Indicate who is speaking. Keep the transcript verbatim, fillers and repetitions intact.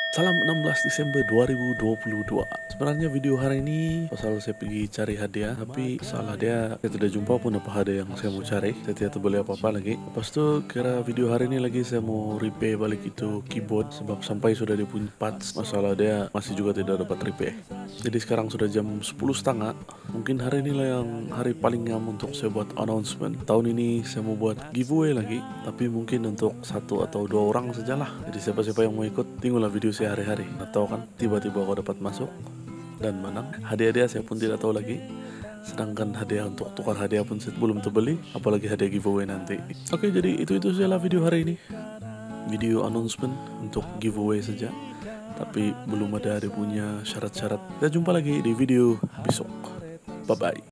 Speaker 1: Salam enam belas Desember dua ribu dua puluh dua. Sebenarnya video hari ini pasal saya pergi cari hadiah, tapi salah dia saya tidak jumpa pun apa hadiah yang saya mau cari. Saya tidak boleh apa-apa lagi. Lepas tu kira video hari ini lagi saya mau repair balik itu keyboard, sebab sampai sudah dia punya parts, masalah dia masih juga tidak dapat repair. Jadi sekarang sudah jam sepuluh setengah. Mungkin hari inilah yang hari paling ngam untuk saya buat announcement. Tahun ini saya mau buat giveaway lagi, tapi mungkin untuk satu atau dua orang sajalah. Jadi siapa-siapa yang mau ikut, tengoklah video saya hari-hari. Atau kan tiba-tiba aku dapat masuk dan menang. Hadiah dia saya pun tidak tahu lagi. Sedangkan hadiah untuk tukar hadiah pun saya belum terbeli, apalagi hadiah giveaway nanti. Oke, jadi itu-itu sajalah video hari ini. Video announcement untuk giveaway saja, tapi belum ada dia punya syarat-syarat. Kita jumpa lagi di video besok. Bye-bye.